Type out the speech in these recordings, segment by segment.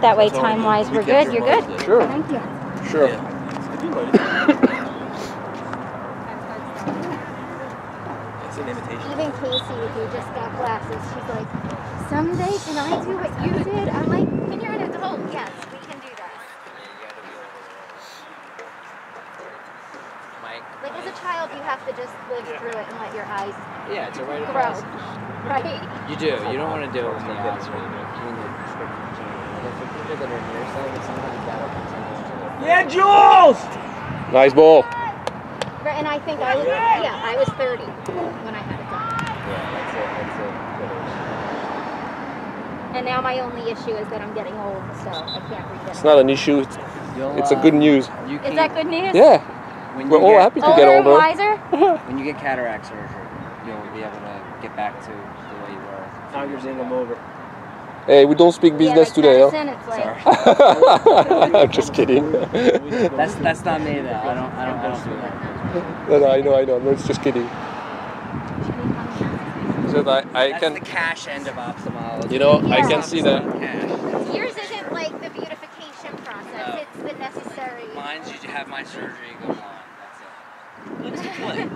that way time-wise we're good. You're good? Sure. Thank you. Sure. It's an imitation. Even Casey, who just got glasses, she's like, someday can I do what you did? I'm like, when you're an adult, yes, we can do that. Like as a child, you have to just live through it and let your eyes It's a rite of grow. passage. Right? You do. You don't want to do it when the odds are for people that are nearsighted, sometimes that opens up. Yeah, Jules! Nice ball. Right, and I think I was, I was 30 when I had it done. Yeah, that's it. And now my only issue is that I'm getting old, so I can't read it. It's not an issue. It's a good news. Is that good news? Yeah. We're all happy to get older. Wiser? When you get cataract surgery, you'll be able to get back to the way you were. Tigers in them over. Hey, we don't speak business today, huh? It's like, I'm just kidding. That's not me though. I don't do that. No, I know. No, it's just kidding. So That's the cash end of ophthalmology. You know, I can see that. yours isn't like the beautification process, No. it's the necessary. Mine's you have my surgery, go blind. That's it.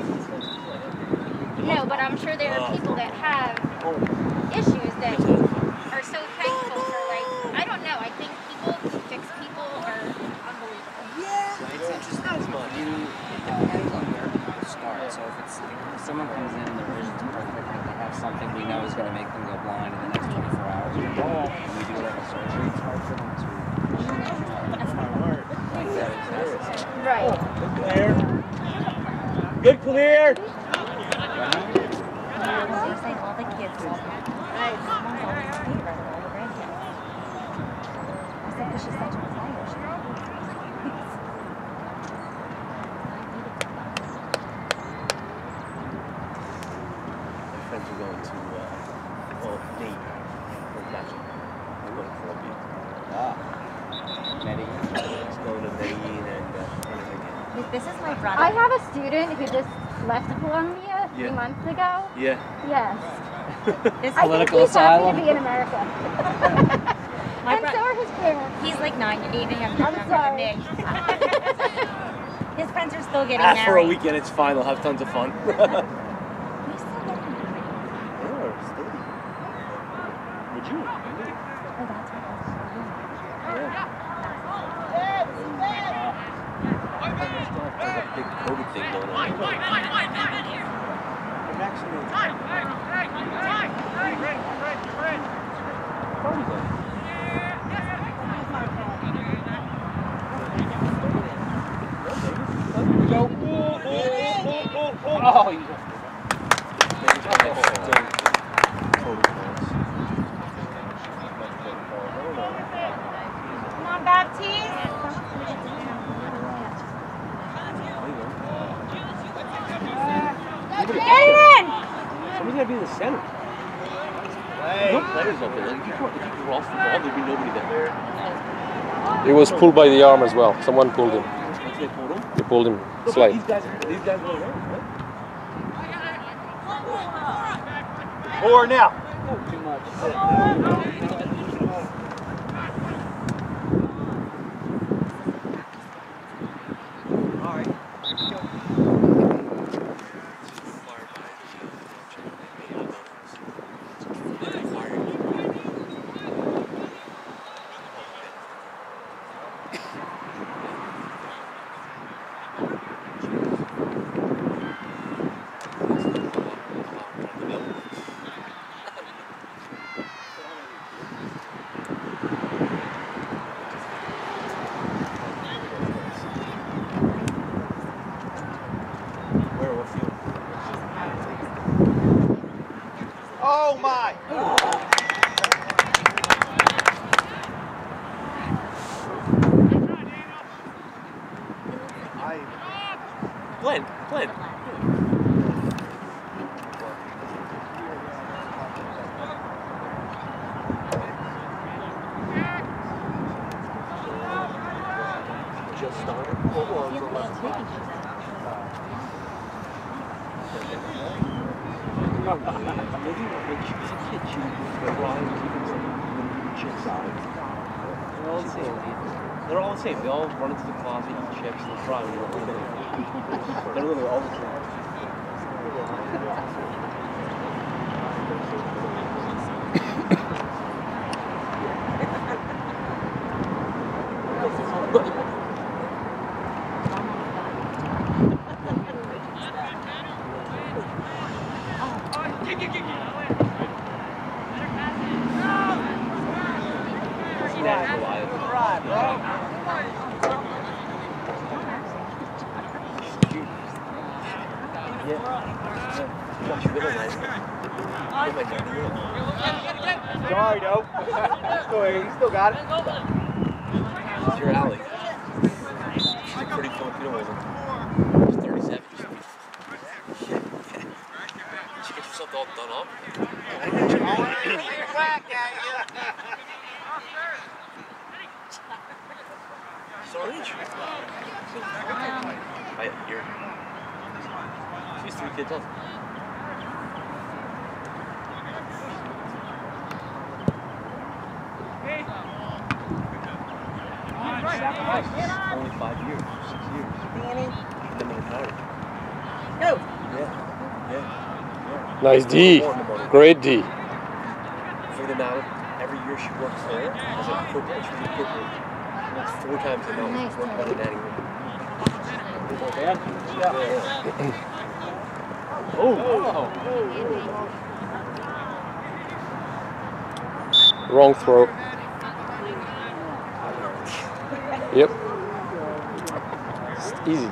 No, but I'm sure there are people that have issues that are so thankful for, like, I don't know, I think people who fix people are unbelievable. It's interesting. It depends on where people start. So if someone comes in and their vision's perfect, and they have something we know is going to make them go blind in the next 24 hours, and we do like a surgery, it's hard for them to like that is necessary. Right. Good clear! All the kids love her. Mom's always favorite of all the grandkids. I said, because she's such a player. She My friends are going to, Nate. They're going to Columbia. Medellin. He's going to Medellin and This is my brother. I have a student who just left Colombia 3 months ago. Yeah. Yes. This I think Political he's happy asylum. to be in America. And so are his parents. He's like 8 and a half years I'm younger sorry. than me. His friends are still getting Ask for a married. weekend, it's fine, they'll have tons of fun. We're still getting married. Would you? Oh, that's what There's a big COVID thing going on. Oh, you Come on, Baptiste. Get in! Somebody's gotta be in the center. No players up there. Like, if you cross the ball, there'd be nobody there. He was pulled by the arm as well. Someone pulled him. They pulled him. They pulled him Look, slight. these guys go around, right? Or now. too much. Oh my! Glenn. Just started. Maybe when she was a kid, she would grind chips out. all the same. They're all the same. They all run into the closet, eat chips, and fry. They're literally all the same. Sorry, no. He's still got it. It's your alley. She's a pretty Filipino woman. She's 37. Shit. Did you get yourself all done up? Sorry. Here. She's 3 kids old. Only 5 years, 6 years. And then they retired. Go! Yeah. Nice D. Great D. For the amount, every year she works there as a football, she's a football. That's 4 times the amount she worked by the nanny room. Wrong throw. Yep. It's easy.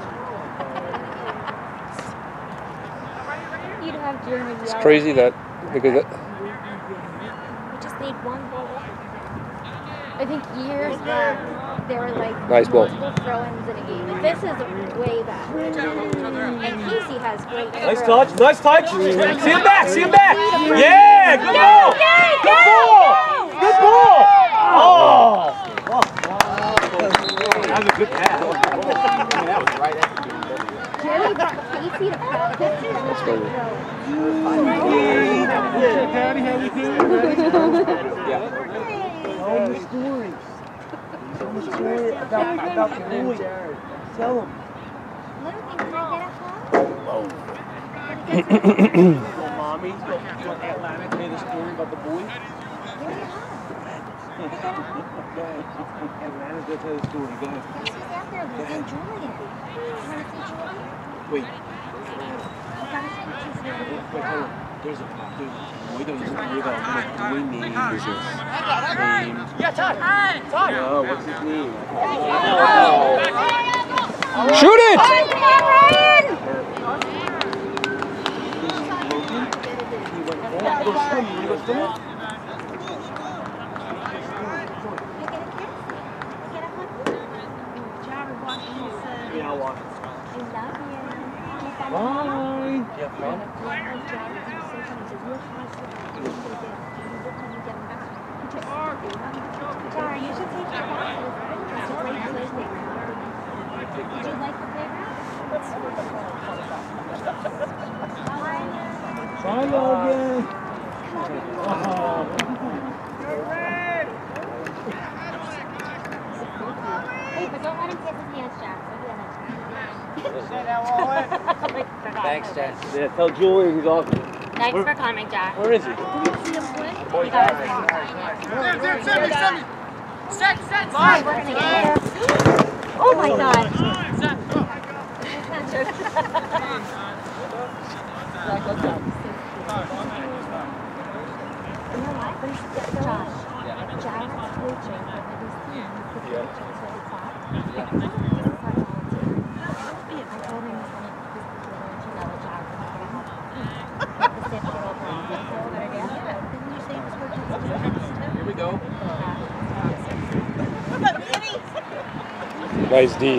You'd have Jeremy It's yell. crazy that because We just need one ball. I think years back, there were like Nice ball. multiple throw-ins in a game. Like, this is way back. And Casey has great Nice throws. touch, nice touch. See him back, see him back. Yeah, good ball. Good ball. Good ball. Oh. That was a good pass. That was right at the Jeremy got Casey to pass this throw. Daddy, how you doing? Tell him the story. Tell him the story about the boy. Tell him. Little thing, can I get a Mommy, you want Atlanta to hear the story about the boy? Atlanta's going to tell the story. Go ahead. Casey's out there losing Julian. You want to see Julian? Wait, You gotta see Julian. wait, hold on. There's a boy that was about a boy named. No, what's his name? shoot it! Yeah, I'll watch it. Bye. Yeah, fun. Jara, you should take your glasses. It's a great playground. Did you like the playground? Bye, Logan. Hey, but don't let him kiss his hands, Jack. Thanks, Jen. Yeah, tell Julian he's off. Thanks for coming, Jack. Where is he? You see him play? You guys are Alright, we're gonna get there. Oh my god. You know what? Josh, Jared's coaching for his team. He's the coach until the top. I told him he's gonna he's the you know, Jared can get out. The 6-year-old girl. Didn't you say he was coaching students? Here we go. Nice D.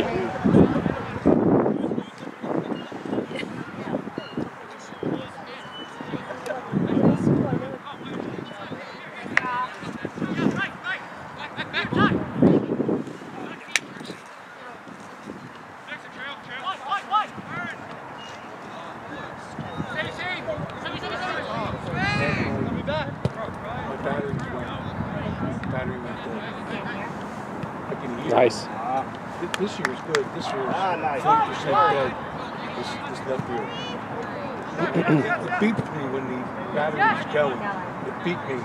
Nice. This year's good. This year's 20% dead. This left ear. It beeped me when the battery was going. It beeped me.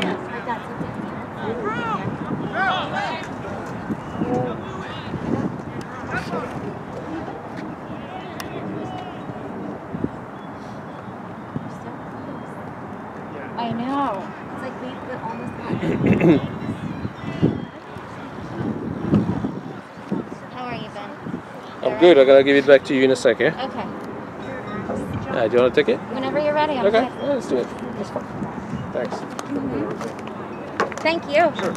I know. It's like we almost got. How are you, Ben? I'm good. I'm gonna give it back to you in a sec, yeah? Okay. Do you want to take it? Whenever you're ready, I'm Okay, good. yeah, let's do it. That's fine. Thanks. Thank you. Sure.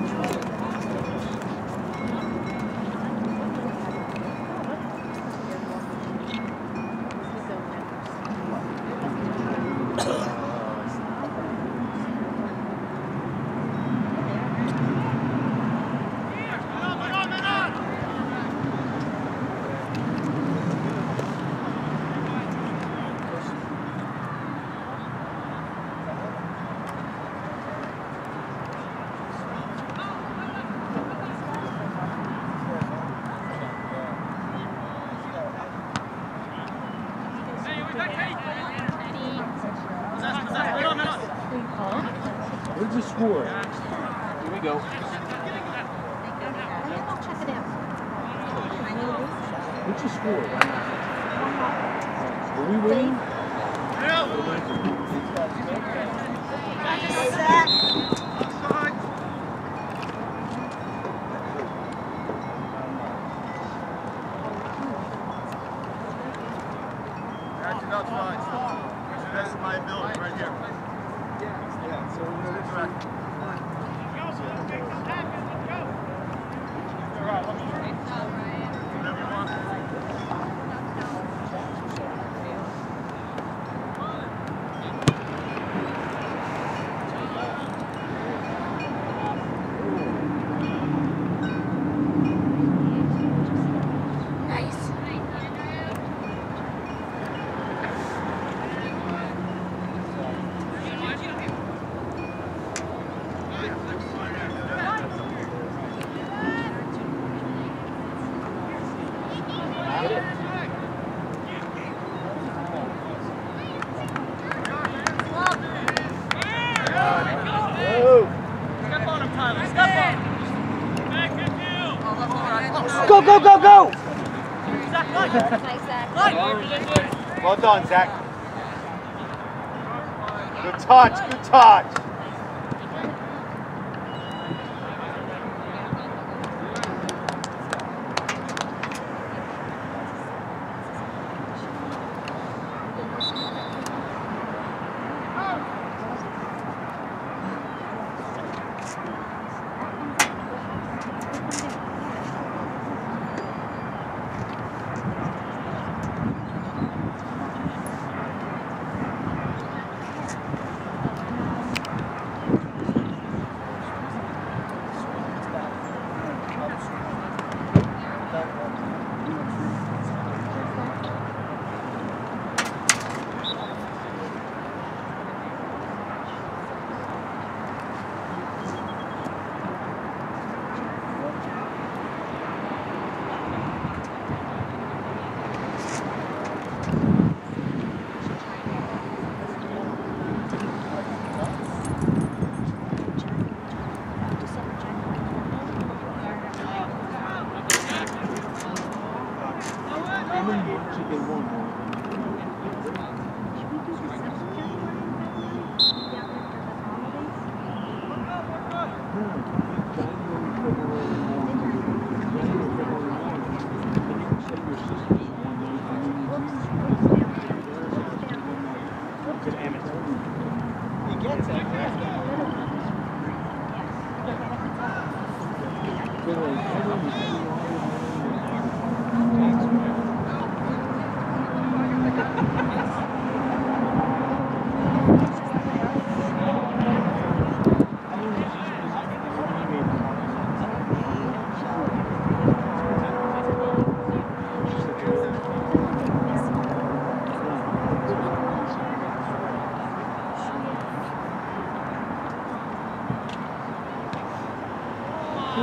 Where's the score? Here we go. Check it out. What's the score? Are we winning? That's my ability right here. Yeah, so we're going to direct. Go, go, go, go! Nice, Zach. Well done, Zach. Good touch, good touch.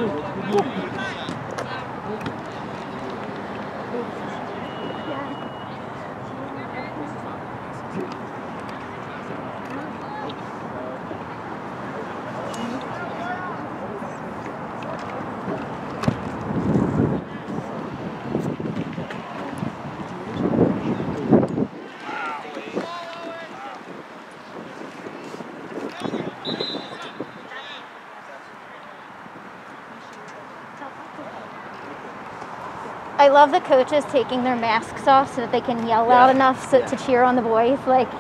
I love the coaches taking their masks off so that they can yell loud enough to cheer on the boys. Like.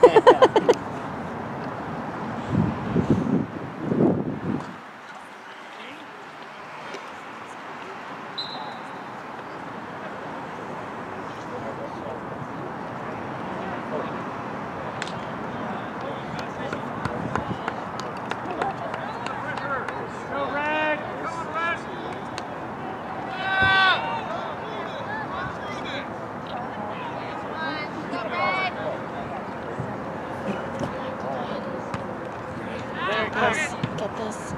Yes, get this.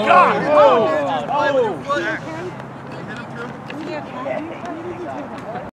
God! Oh!